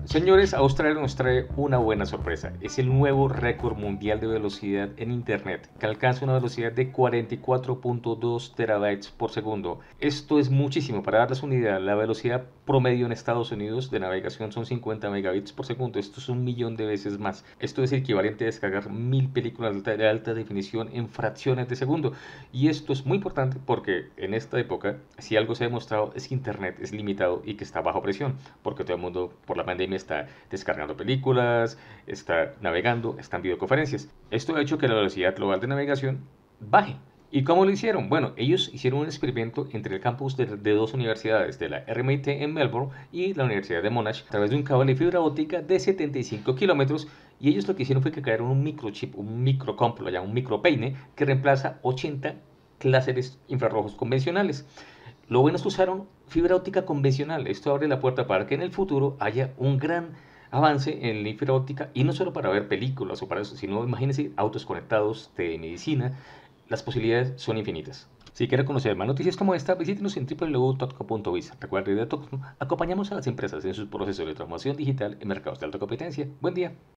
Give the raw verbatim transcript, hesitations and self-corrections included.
Señores, Australia nos trae una buena sorpresa. Es el nuevo récord mundial de velocidad en Internet, que alcanza una velocidad de cuarenta y cuatro punto dos terabytes por segundo. Esto es muchísimo. Para darles una idea, la velocidad promedio en Estados Unidos de navegación son cincuenta megabits por segundo. Esto es un millón de veces más. Esto es equivalente a descargar mil películas de alta, de alta definición en fracciones de segundo. Y esto es muy importante porque en esta época, si algo se ha demostrado es que Internet es limitado y que está bajo presión, porque todo el mundo por la pandemia está descargando películas, está navegando, está en videoconferencias. Esto ha hecho que la velocidad global de navegación baje. ¿Y cómo lo hicieron? Bueno, ellos hicieron un experimento entre el campus de, de dos universidades, de la R M I T en Melbourne y la Universidad de Monash, a través de un cable de fibra óptica de setenta y cinco kilómetros. Y ellos lo que hicieron fue que crearon un microchip, un microcompo, lo llaman un micropeine, que reemplaza ochenta láseres infrarrojos convencionales. Lo bueno es que usaron fibra óptica convencional. Esto abre la puerta para que en el futuro haya un gran avance en la fibra óptica y no solo para ver películas o para eso, sino imagínense autos conectados de medicina. Las posibilidades son infinitas. Si quiere conocer más noticias como esta, visítenos en w w w punto tocno punto biz. Recuerde, de Tocno acompañamos a las empresas en sus procesos de transformación digital en mercados de alta competencia. Buen día.